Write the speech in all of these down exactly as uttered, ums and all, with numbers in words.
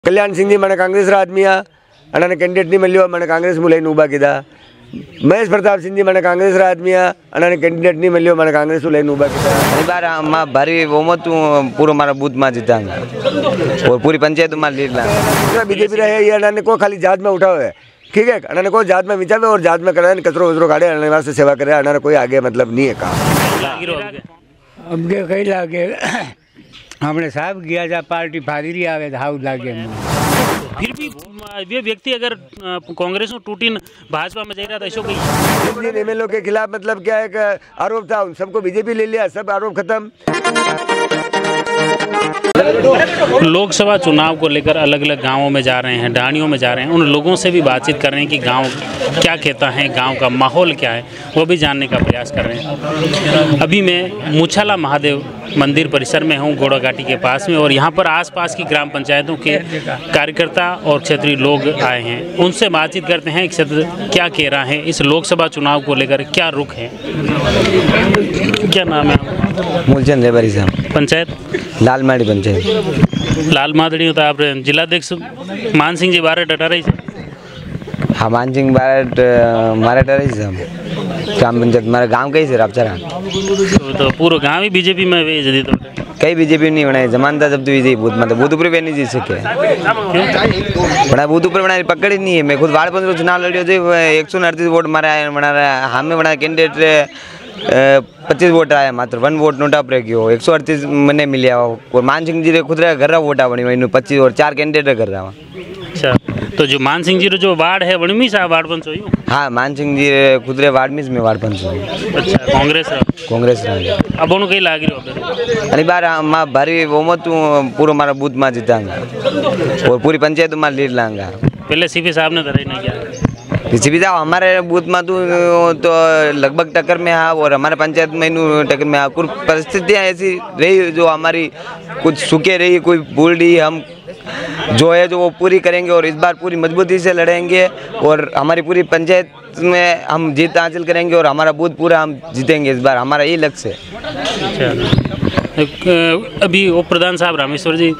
कल्याण सिंह जी मैंने कांग्रेस आदमी आ अने कैंडिडेट नहीं मिलो मैंने कांग्रेस में लईने ऊभा कीधा। महेश प्रताप सिंह जी मैंने कांग्रेस आदमी आ अने कैंडिडेट नहीं मिलो मैंने कांग्रेस में लईने ऊभा कीधा। इस बार मां भारी बहुमत पूरा मारा बूथ में जीतांगा और पूरी पंचायत में लीड लांगा। बीजेपी रहे ये अने को खाली जात में उठाओ है, ठीक है, अने को जात में विचारे और जात में करे कचरो वचरो काढ़े अने वास्ते सेवा करे अने कोई आगे मतलब नहीं है काम। अब के कई लागे हमने साहब किया जा पार्टी फादरी आवे हाउ लागे। फिर भी वे व्यक्ति अगर कांग्रेस में टूटी भाजपा में जा रहा था ऐसा कहीं एमएलए के खिलाफ मतलब क्या है आरोप था, उन सबको बीजेपी ले लिया, सब आरोप खत्म। लोकसभा चुनाव को लेकर अलग अलग गांवों में जा रहे हैं, ढाणियों में जा रहे हैं, उन लोगों से भी बातचीत कर रहे हैं कि गांव क्या कहता है, गांव का माहौल क्या है, वो भी जानने का प्रयास कर रहे हैं। अभी मैं मुछाला महादेव मंदिर परिसर में हूँ, घोड़ा घाटी के पास में, और यहाँ पर आसपास की ग्राम पंचायतों के कार्यकर्ता और क्षेत्रीय लोग आए हैं। उनसे बातचीत करते हैं क्षेत्र क्या कह रहा है, इस लोकसभा चुनाव को लेकर क्या रुख है। क्या नाम है? मूलचंद रेबारी साहब, पंचायत लालमाड़ी पंचायत। लाल मादड़ी होता है आप जिलाध्यक्ष मान सिंह जी बारह डटारे से। हाँ, मान सिंह बारह मारे डरे साहब ग्राम पंचायत हमारे गांव कहीं से रापचरा तो, तो पूरा गांव ही बीजेपी में भेज दी तो कई बीजेपी नहीं बनाई जमानता जब तो विजय बूथ मतलब बूथ ऊपर भी नहीं जीत सके बड़ा बूथ ऊपर बना पकड़ ही नहीं है। मैं खुद वार्ड पंद्रह चुनाव लड़ियो जो एक सौ अड़तीस वोट मारा है बना रहा है हमें बना कैंडिडेट पच्चीस वोट आया मात्र वन वोट नोटा पर गयो एक सौ अड़तीस मैंने मिलिया और मान सिंह जी खुद घर वोटा बनी पच्चीस और चार कैंडिडेट कर रहा। अच्छा, तो जो मान सिंह जी जो वार्ड है वनमी सा वार्ड पंच हो? हाँ, मान सिंह जी खुदरे वार्ड में वार्ड पंच हो। अच्छा, कांग्रेस कांग्रेस रहा अब उन्होंने कहीं लाग रही अरे बार मां भारी बहुमत पूरा मारा बूथ में जीतांगा और पूरी पंचायत में लीड लांगा। पहले सीपी साहब ने तरह नहीं किया। सीपी साहब हमारे बूथ में तो, तो लगभग टक्कर में है और हमारे पंचायत में टक्कर में है। कुछ परिस्थितियाँ ऐसी रही जो हमारी कुछ सूखे रही, कोई भूल रही, हम जो है जो वो पूरी करेंगे और इस बार पूरी मजबूती से लड़ेंगे और हमारी पूरी पंचायत में हम जीत हासिल करेंगे और हमारा बूथ पूरा हम जीतेंगे इस बार, हमारा यही लक्ष्य है। अच्छा, अभी उप प्रधान साहब रामेश्वर जी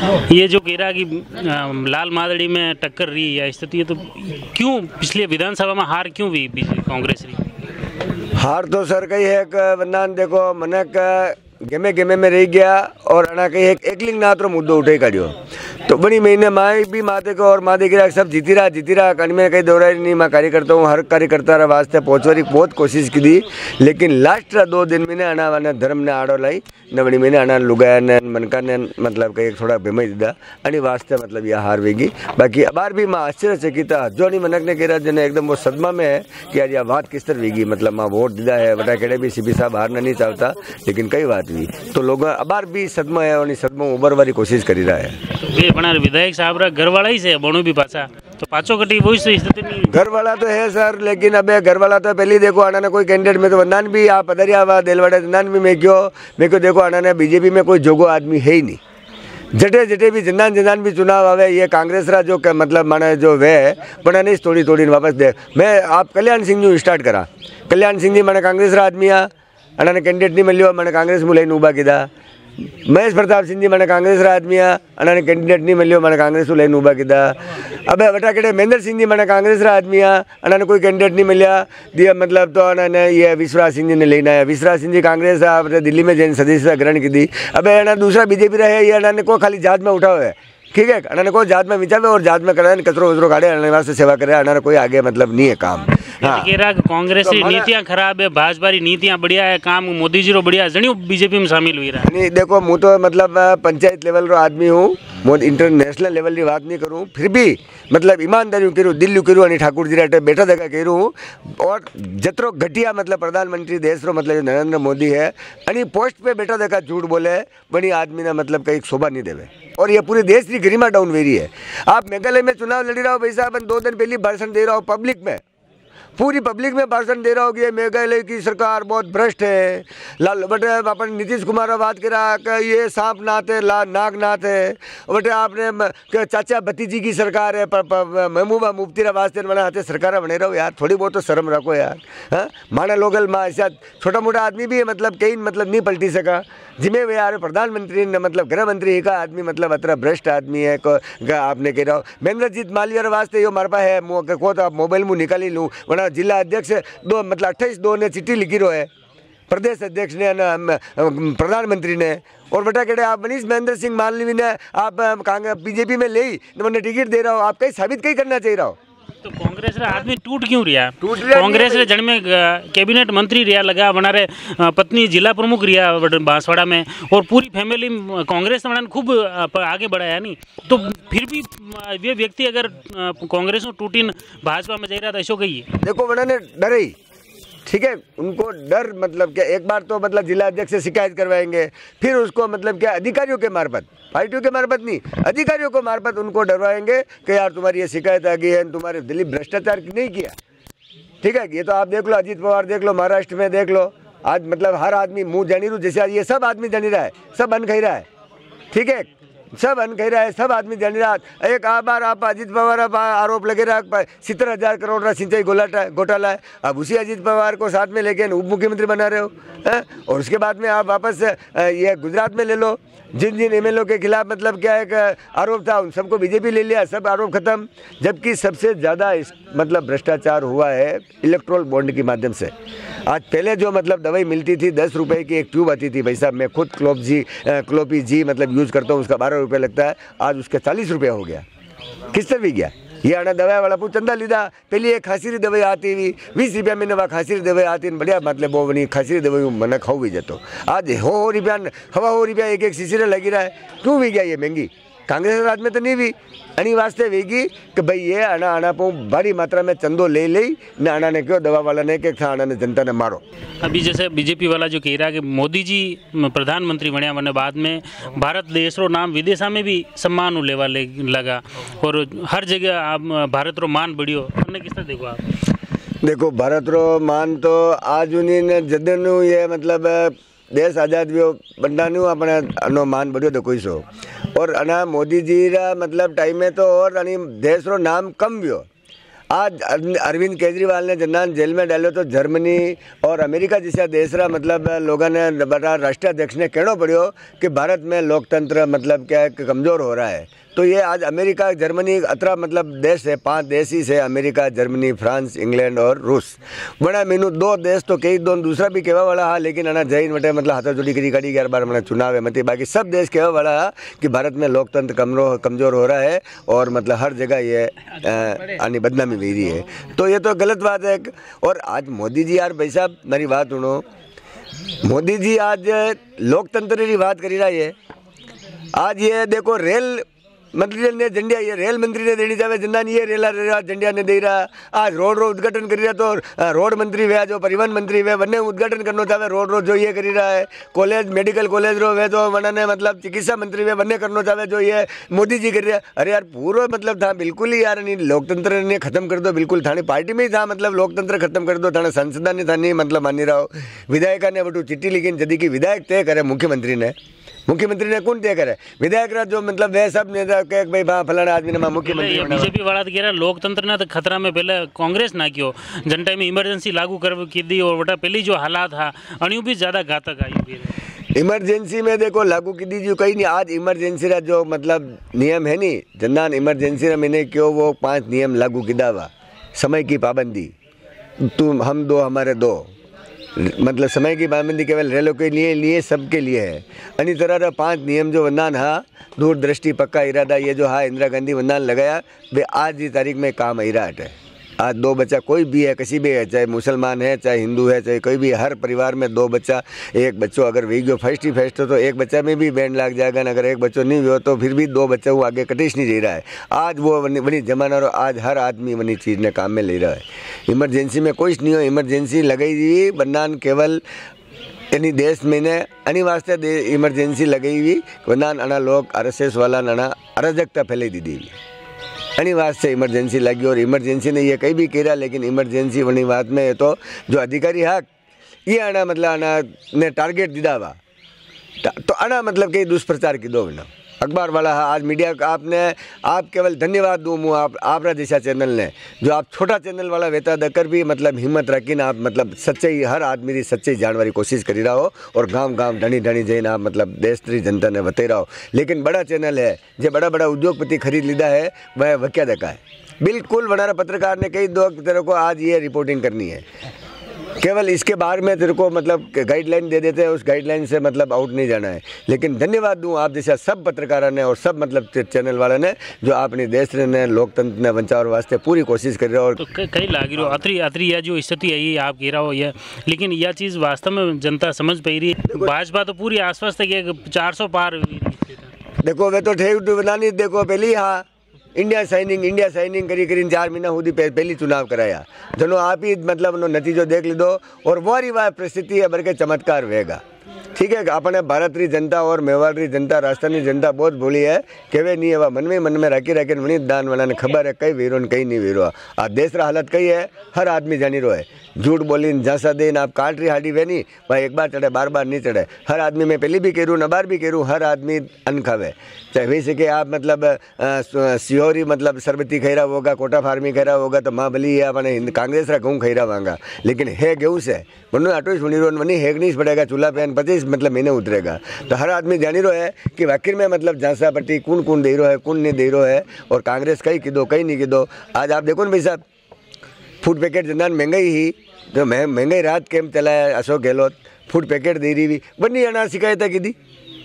ये जो कह रहा कि लाल मादड़ी में टक्कर रही है स्थिति है, तो क्यों पिछले विधानसभा में हार क्यों हुई कांग्रेस रही? हार तो सर कही है वरदान देखो मनक गेमे गेमे में रह गया और अना कही एक एकलिंग नात्रो मुद्दो उठे काढ़ियो तो बनी महीने माए भी माते को और माते गिरा सब जीती रहा जीती रहा कहीं में कहीं दौड़ा नहीं। मैं कार्यकर्ता हूँ, हर कार्यकर्ता रा वास्ते पहुँचने की बहुत कोशिश की थी, लेकिन लास्ट रा दो दिन में अना वाने धर्म ने आड़ो लाई न बनी मैंने अना लुगाया ने मनका ने मतलब कहीं थोड़ा बेमई दीदा अनी वास्ते मतलब यह हार वेगी। बाकी अबार भी मैं आश्चर्यचकित जो नहीं मनक ने कह जने एकदम वो सदमा में है कि आज यह बात किस तरह वेगी मतलब मैं वोट दीदा है बटा केड़े भी सीपी साहब हार नहीं चाहता, लेकिन कई बात भी तो लोग अबार भी सदमा है और सदमा उबर वाली कोशिश कर रहा है। तो विधायक साहब रा घर वाला ही से बणु भी पासा तो पाचो कटी वही स्थिति नहीं घर वाला तो है सर, लेकिन अबे घर वाला तो पहले देखो आना ने कोई कैंडिडेट में तो वंदान भी आप पदरिया वा देलवाड़े वंदान भी मैं क्यों मैं क्यों देखो आना ने बीजेपी में कोई जोगो आदमी है ही नहीं। जटे जटे भी जिन्दान जिन्दान भी चुनाव आवे ये कांग्रेस रा जो मतलब माने जो वे बना नहीं थोड़ी थोड़ी वापस दे। मैं आप कल्याण सिंह जी स्टार्ट करा, कल्याण सिंह जी मैंने कांग्रेस रा आदमी आ अने कैंडिडेट नहीं मिलो मैंने कांग्रेस में लईने ऊभा कीधा। महेश प्रताप सिंह जी मैंने कांग्रेस आदमी आ अने कैंडिडेट नहीं मिलो मैंने कांग्रेस में लईने ऊभा कीधा। अबे वटा केड़े महेंद्र सिंह जी मैंने कांग्रेस आदमी आ अने कोई कैंडिडेट नहीं मिलिया दिया मतलब तो अने ये विश्वराज सिंह जी ने लेना है। विश्वराज सिंह जी कांग्रेस आपने दिल्ली में जैन सदस्यता ग्रहण की थी। अबे एना दूसरा बीजेपी रहे ये अने को खाली जात में उठाओ है, ठीक है, अने को जात में विचारे और जात में करे कचरो वचरो काढ़े अने वास्ते सेवा करे अने कोई आगे मतलब नहीं है काम। हाँ, कांग्रेस की नीतियां खराब है, भाजपा की नीतियां बढ़िया है, काम मोदी जी रो बढ़िया है, जणियो बीजेपी में शामिल हुई रहा नहीं। देखो मु तो मतलब पंचायत लेवल रो आदमी हूँ, मैं इंटरनेशनल लेवल की बात नहीं करूँ, फिर भी मतलब ईमानदारी करूँ दिल्ली करूँ अने ठाकुर जी राटे बैठा देखा करूँ और जतरो घटिया मतलब प्रधानमंत्री देश रो मतलब नरेंद्र मोदी है अनी पोस्ट पे बैठा देखा झूठ बोले बड़ी आदमी ने मतलब कहीं शोभा नहीं देवे और ये पूरे देश की गरिमा डाउन वेरी है। आप मेघालय में चुनाव लड़ी रहा हो भाई साहब, दो दिन पहले भाषण दे रहा हो पब्लिक में, पूरी पब्लिक में भाषण दे रहा हो कि मेघालय की सरकार बहुत भ्रष्ट है। लाल बटे अपन नीतीश कुमार बात करा कि ये सांप नाथ है, ला नाग नाथ है। बटे आपने चाचा भतीजी की सरकार है, महबूबा मुफ्ती वास्ते बना हाथे सरकार बने रहो यार, थोड़ी बहुत तो शर्म रखो यार। हाँ माना लोकल माँ ऐसा छोटा मोटा आदमी भी है, मतलब कहीं मतलब नहीं पलटी सका जिम्मे वे यार प्रधानमंत्री ने मतलब गृह मंत्री का आदमी मतलब अतरा भ्रष्ट आदमी है को आपने कह रहा हो। महेंद्रजीत मालवीय वास्ते यो मारपा है को तो आप मोबाइल मुँह निकाली लूँ वरना जिला अध्यक्ष दो मतलब अट्ठाईस दो ने चिट्ठी लिखी रो है प्रदेश अध्यक्ष ने प्रधानमंत्री ने। और बेटा कहते आप मनीष महेंद्र सिंह मालवीय ने आप कांग्रेस बीजेपी में ले मैंने टिकट दे रहा हो, आप कहीं साबित कहीं करना चाहिए रहा हो। तो कांग्रेस रे आदमी टूट क्यों रिया? कांग्रेस रे जन में कैबिनेट मंत्री रिया लगा बना रे पत्नी जिला प्रमुख रिया बांसवाड़ा में और पूरी फैमिली कांग्रेस ने खूब आगे बढ़ाया नहीं, तो फिर भी ये व्यक्ति अगर कांग्रेस में टूटी भाजपा में जा रहा था ऐसा कही देखो उन्होंने डरे ही ठीक है, उनको डर मतलब क्या एक बार तो मतलब जिला अध्यक्ष से शिकायत करवाएंगे, फिर उसको मतलब क्या अधिकारियों के मार्फत पार्टियों के मार्फत नहीं अधिकारियों को मार्फत उनको डरवाएंगे कि यार तुम्हारी ये शिकायत आ गई है, तुम्हारे दिल्ली भ्रष्टाचार नहीं किया। ठीक है, ये तो आप देख लो, अजीत पवार देख लो, महाराष्ट्र में देख लो, आज मतलब हर आदमी मुंह जानी रू जैसे ये सब आदमी जानी रहा है, सब बन खई रहा है। ठीक है, सब अन कह रहा है, सब आदमी जानी रहा। एक आ बार आप अजीत पवार आप आरोप लगे रहा सत्तर हजार करोड़ का सिंचाई घोटाला घोटाला है, अब उसी अजीत पवार को साथ में लेके उप मुख्यमंत्री बना रहे हो है? और उसके बाद में आप वापस ये गुजरात में ले लो, जिन जिन एमएलओ के खिलाफ मतलब क्या एक आरोप था उन सबको बीजेपी ले लिया, सब आरोप खत्म। जबकि सबसे ज़्यादा मतलब भ्रष्टाचार हुआ है इलेक्ट्रोल बॉन्ड के माध्यम से। आज पहले जो मतलब दवाई मिलती थी दस रुपए की एक ट्यूब आती थी, भाई साहब मैं खुद क्लोप जी क्लोपी जी मतलब यूज़ करता हूँ, उसका बारह रुपये लगता है, आज उसका चालीस रुपये हो गया। किस तरह भी गया ये आना दवा वाला पूछ चंदा लीधा, पहले एक खांसी री दवाई आती हुई बीस रुपया में नवा खांसी री दवाई आती बढ़िया मतलब वो बनी खांसी री दवाई मन खाऊ भी जातो, आज हो हो रुपया हवा हो रुपया एक एक शीशी लगी रहा है, क्यों भी गया ये महंगी? कांग्रेस राज में तो नहीं भी अनी वास्ते वेगी कि भाई ये आना आना पो भारी मात्रा में चंदो ले ले न आना ने क्यों दवा वाला ने के आना ने जनता ने मारो। अभी जैसे बीजेपी वाला जो कह रहा है कि मोदी जी प्रधानमंत्री बने वने बाद में भारत देश रो नाम विदेशा में भी सम्मान लेवा ले लगा और हर जगह आप भारत रो मान बढ़ियो, हमने किस तरह देखो आप? देखो भारत रो मान तो आज उन्हीं ने जदनु ये मतलब देश आज़ाद भी बंडानु अपने अनो मान बढ़ियो देखो ही सो, और अना मोदी जी रा मतलब टाइम में तो और अनी देश रो नाम कम भी हो। आज अरविंद केजरीवाल ने जन्नान जेल में डालो तो जर्मनी और अमेरिका जैसा देश रा मतलब लोगों ने बड़ा राष्ट्रीय अध्यक्ष ने कहना पड़ियो कि भारत में लोकतंत्र मतलब क्या है कमज़ोर हो रहा है। तो ये आज अमेरिका जर्मनी अतरा मतलब देश है, पांच देश ही से अमेरिका जर्मनी फ्रांस इंग्लैंड और रूस बड़ा मीनू दो देश तो कई दो दूसरा भी कहवा वाला है, लेकिन अना जैन बटे मतलब हाथ जोड़ी करी करी ग्यारह बार मैंने चुनाव है मत बाकी सब देश कहवा वाला है कि भारत में लोकतंत्र कमजोर कमज़ोर हो रहा है और मतलब हर जगह ये आनी बदनामी भी रही है। तो ये तो गलत बात है। और आज मोदी जी यार भाई साहब मेरी बात सुनो, मोदी जी आज लोकतंत्र की बात करी रहा है। आज ये देखो रेल मंत्री ने झंडिया ये रेल मंत्री ने देनी जावे जिंदा नहीं ये रेला रेला झंडिया ने दे रहा। आज रोड रो उद्घाटन कर रहा तो रोड मंत्री वे जो परिवहन मंत्री वे वन्ने उद्घाटन करना चाहे रोड रो जो ये कर रहा है, कॉलेज मेडिकल कॉलेज रो वे जो वना ने मतलब चिकित्सा मंत्री वे वन्ने करना चाहे जो ये मोदी जी कर रहा है। अरे यार पूरा मतलब था बिल्कुल ही यार नहीं लोकतंत्र ने खत्म कर दो, बिल्कुल थाने पार्टी में ही था मतलब लोकतंत्र खत्म कर दो, थाने संसद ने था नहीं मतलब मानी रहा हो। विधायक ने बटू चिट्ठी लिखी जदी की विधायक तय करे मुख्यमंत्री ने मुख्यमंत्री ने कौन तय करे विधायक रा जो मतलब वे सब नेता के भाई वहाँ फलाना आदमी ने मुख्यमंत्री बीजेपी वाला तो कह रहा लोकतंत्र ने तो खतरा में पहले कांग्रेस ना क्यों जन टाइम में इमरजेंसी लागू कर की दी और बटा पहली जो हालात था अणु भी ज़्यादा घातक आई। इमरजेंसी में देखो लागू की दी जो कहीं नहीं। आज इमरजेंसी रा जो मतलब नियम है नी जन्नान इमरजेंसी रा मैंने क्यों वो पाँच नियम लागू की दावा, समय की पाबंदी, तुम हम दो हमारे दो मतलब समय की पाबंदी केवल रेलों के लिए लिए सबके लिए है। अन्य तरह पांच नियम जो वंदान हा दूरदृष्टि पक्का इरादा ये जो हा इंदिरा गांधी वंदान लगाया वे आज की तारीख में काम आई रहा है। आज दो बच्चा कोई भी है किसी भी है, चाहे मुसलमान है चाहे हिंदू है चाहे कोई भी, हर परिवार में दो बच्चा एक बच्चों अगर वी गयो फर्स्ट ही फर्स्ट हो तो एक बच्चा में भी बैंड लग जाएगा, अगर एक बच्चों नहीं हो तो फिर भी दो बच्चा वो आगे कटिश नहीं दे रहा है। आज वो बनी जमाना रो आज हर आदमी बनी चीज़ ने काम में ले रहा है। इमरजेंसी में कुछ नहीं हो, इमरजेंसी लगाई हुई बनान केवल यानी देश में ने अनी वास्ते इमरजेंसी लगाई हुई वरना अना लोग आर एस एस वाला नाना अराजकता फैलाई दी दी। એની વાત છે ઇમરજન્સી લાગી और इमरजेंसी ने ये कहीं भी करा लेकिन इमरजेंसी वनी बात में तो जो अधिकारी हक ये आना मतलब आना ने टारगेट दीदा हुआ तो आना मतलब कि दुष्प्रचार की दो ना अखबार वाला है आज मीडिया आपने आप केवल धन्यवाद दूँ मुँह आप आप दिशा चैनल ने जो आप छोटा चैनल वाला वेता देकर भी मतलब हिम्मत रखी ना आप मतलब सच्चाई हर आदमी की सच्चाई जानने की कोशिश करी रहा हो और गांव गांव ढनी ढनी जाइए आप मतलब देश की जनता ने बता रहा हो लेकिन बड़ा चैनल है जो बड़ा बड़ा उद्योगपति खरीद लीधा है वह वक्या देखा है बिल्कुल बनारा पत्रकार ने कई दो तेरे को आज ये रिपोर्टिंग करनी है केवल इसके बारे में तेरे को मतलब गाइडलाइन दे देते हैं उस गाइडलाइन से मतलब आउट नहीं जाना है लेकिन धन्यवाद दूं आप जैसा सब पत्रकारों ने और सब मतलब चैनल वाले ने जो अपने देश ने लोकतंत्र ने बचाव वास्ते पूरी कोशिश कर रहे हो और तो कई लागी रहो अतरी अतरी यह जो स्थिति है ये आप कह रहा हो यह लेकिन यह चीज़ वास्तव में जनता समझ पा रही है भाजपा तो पूरी आश्वस्त है कि चार सौ पार देखो वे तो ठेक बनानी देखो पहली हाँ इंडिया साइनिंग इंडिया साइनिंग करी करी चार महीना સુધી पहली चुनाव कराया जनो आप ही मतलब नतीजो देख लीधो और वो रिवाय परिस्थिति है बल्कि चमत्कार वेगा ठीक है अपने भारत की जनता और मेवाड़ की जनता राजस्थान की जनता बहुत भोली है केवे नहीं है मन में मन में रखी रखी वही दान वाला ने खबर है कई वीरो कई नहीं वीरो आ देश रा हालत कई है हर आदमी जानी रो है झूठ बोली झांसा दे आप काट रही हाडी वेनी भाई एक बार चढ़े बार बार नहीं चढ़े हर आदमी में पहली भी करूँ नबार भी करूँ हर आदमी अन्न खावे चाहे वही सके आप मतलब सिहोरी मतलब सरबती खैरा होगा कोटा फार्मी खैरा होगा तो माँ भली है अपने कांग्रेस रा गेहूँ खैरा मांगा लेकिन है गेहूँ से मनो आटो सुनी रो वनी हेग नहीं पड़ेगा चूल्हा पे पच्चीस मतलब महीने उतरेगा तो हर आदमी जानी रो है कि आखिर में मतलब झांसा पट्टी कौन कौन दे रहा है कौन नहीं दे रहा है और कांग्रेस कहीं की दो कहीं नहीं की दो आज आप देखो ना भाई साहब फूड पैकेट जिंदा महंगाई ही जो महंगाई रात कैंप चलाया अशोक गहलोत फूड पैकेट दे रही भी बनी अनाज शिकायत की दी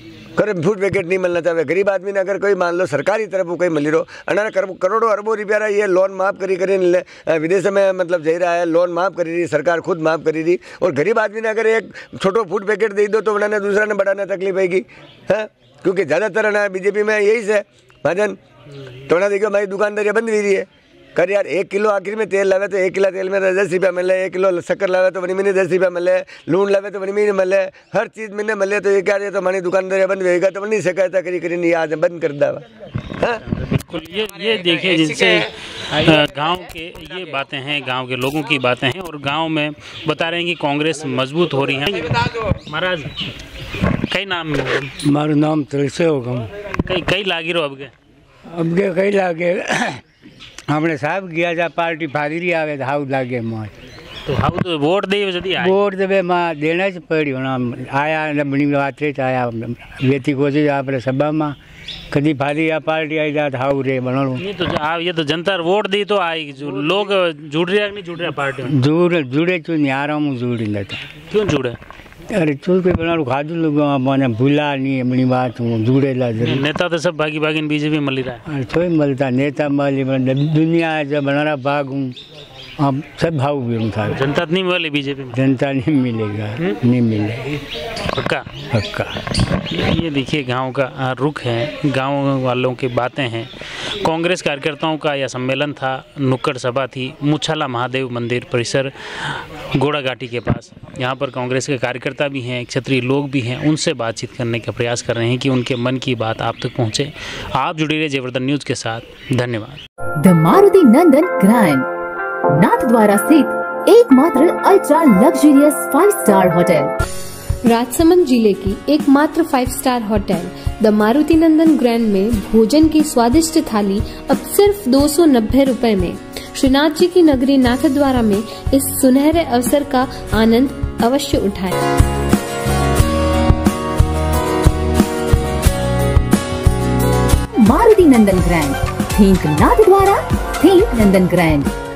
कर फूड पैकेट नहीं मिलना चाहिए गरीब आदमी ने अगर कोई मान लो सरकारी तरफ कोई मिली रहो अना करोड़ों अरबों रुपया ये लोन माफ़ करी करी विदेश में मतलब जा रहा है लोन माफ़ करी रही सरकार खुद माफ़ करी रही और गरीब आदमी ने अगर एक छोटो फूड पैकेट दे दो तो उन्होंने दूसरा ने बढ़ाने तकलीफ आएगी है क्योंकि ज़्यादातर ना बीजेपी में यही से महाजन तो उन्हें देखो भाई दुकानदारी बंद हुई रही है कर यार एक किलो आखिर में तेल लावे तो एक किलो तेल में दस रुपया मिले एक किलो शक्कर लावे तो वनी महीने दस रुपया मिले लून लावे तो वनी महीने मिले हर चीज़ महीने मिले तो ये क्या रहे तो हमारी दुकानदारी बंद होएगा तो वनी शिकायत करी करी नहीं आज बंद कर दावा बिल्कुल ये ये देखिए जिनसे गांव के ये बातें हैं गांव के लोगों की बातें हैं और गांव में बता रहे हैं कि कांग्रेस मजबूत हो रही है महाराज कई नाम मारू नाम तुलसे होगा कई कई लागी रो अब के अब के कई लागे हमने साहब गया जा पार्टी फादरी आवे हाउ लागे मौज तो हाउ तो वोट दे जदी आए वोट देवे मां देना ज पड़ी होना आया बनी बात रे आया व्यक्ति को जे आपरे सभा में कदी फादरी आ पार्टी आई जात हाउ रे बनणो ये तो आप ये तो जनता वोट दी तो आई जो लोग जुड़ रहे नहीं जुड़ रहे पार्टी में जुड़ जुड़े तो यारा मु जुड़ी लेता क्यों जुड़े अरे चूल पे बनाड़ू खादू लोग माने भूला नहीं अपनी बात हूँ जुड़ेला जरूर नेता तो सब भागी भागी बीजेपी मिल रहा है अरे थोड़ी मिलता नेता मिली दुनिया जब बनारा भाग हूँ अब सब भाव भी था जनता नहीं मिली बीजेपी में जनता नहीं मिलेगा नहीं मिलेगा पक्का पक्का ये देखिए गांव का रुख है गांव वालों की बातें हैं कांग्रेस कार्यकर्ताओं का यह सम्मेलन था नुक्कड़ सभा थी मुछाला महादेव मंदिर परिसर घोड़ा घाटी के पास यहाँ पर कांग्रेस के कार्यकर्ता भी हैं क्षत्रिय लोग भी हैं उनसे बातचीत करने का प्रयास कर रहे हैं कि उनके मन की बात आप तक पहुँचे आप जुड़े रहे जयवर्धन न्यूज के साथ धन्यवाद। द मारुति नंदन ग्रैंड नाथद्वारा स्थित एकमात्र ultra luxurious five star hotel Rajsamand जिले की एकमात्र five star hotel the Maruti Nandan grand में भोजन की स्वादिष्ट थाली अब सिर्फ दो सौ नब्बे रूपए में। श्रीनाथ जी की नगरी नाथद्वारा में इस सुनहरे अवसर का आनंद अवश्य उठाएं। Maruti Nandan grand, think Nathdwara, think Nandan grand.